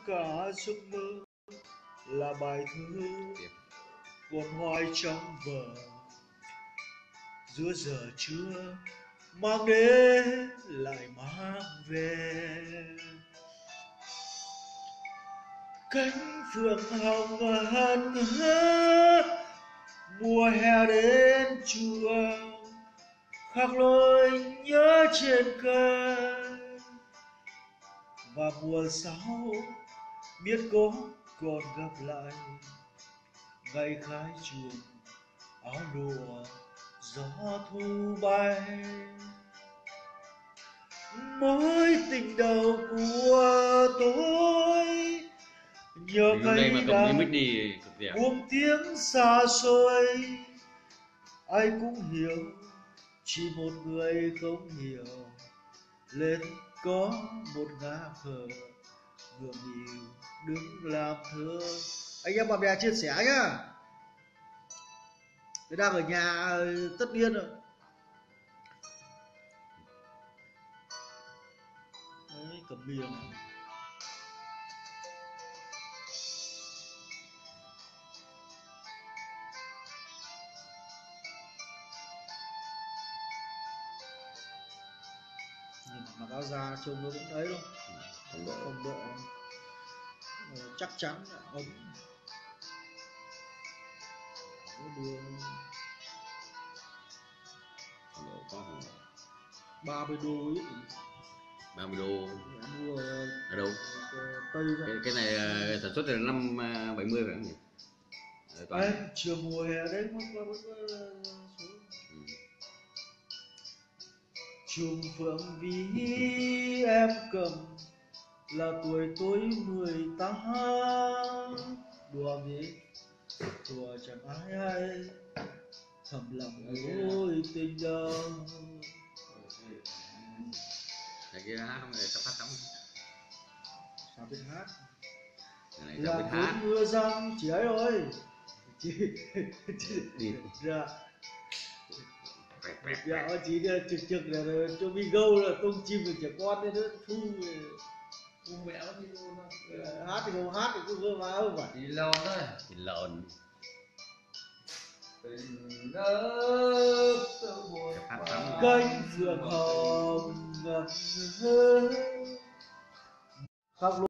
cả giấc mơ là bài thơ còn hoài trong vở giữa giờ trưa mang đến lại mang về cánh phượng hồng hân hớt mùa hè đến chùa khắc lối nhớ trên cây và mùa sau biết có còn gặp lại ngày khai trường áo lụa gió thu bay mối tình đầu của tôi nhờ cây đàn buông tiếng xa xôi ai cũng hiểu chỉ một người không hiểu lên có một ngã khờ ngượng nghịu đứng làm thơ. Anh em bạn bè chia sẻ nhá. Tôi đang ở nhà Tất Niên rồi. Đấy, cầm bia này. Mặc áo da trông nó cũng đấy luôn, không độ chắc chắn ấm đưa 30 đô ít 30 đô mua ở đâu? Tây cái này sản xuất từ năm 70 phải không nhỉ? Đấy, chiều mùa hè đấy vẫn Trùng phượng ví em cầm là tuổi tôi 18 đùa nghĩ đùa chẳng ai hay thầm lòng ôi tình đâu. Thầy kia hát không? Sắp phát sóng Sao biết hát? Là cơn mưa răng chỉ ấy thôi ra dạ chỉ trực trực là cho Bigo là tung chim được trẻ con nên nó thu mẹ nó đi luôn hát thì không hát thì cứ vơ vá không phải thì lộn thôi thì lộn cánh phượng hồng ngập ngơ khóc